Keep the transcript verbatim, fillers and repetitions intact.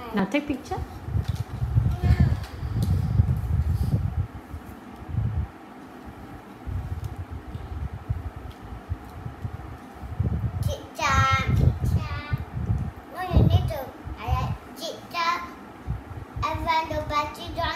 Now take picture. Teacher, teacher. No, you need to. I like teacher. I want to buy teacher.